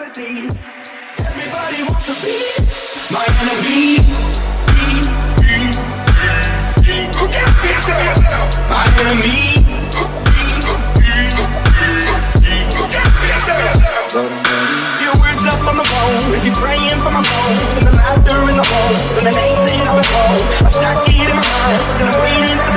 Everybody wants to be my enemy. Look at yourself, my enemy. Look at yourself. Your words up on the phone, is he praying for my phone? And the laughter in the home, and the names that I was home. I stack it in my mind, and I'm waiting.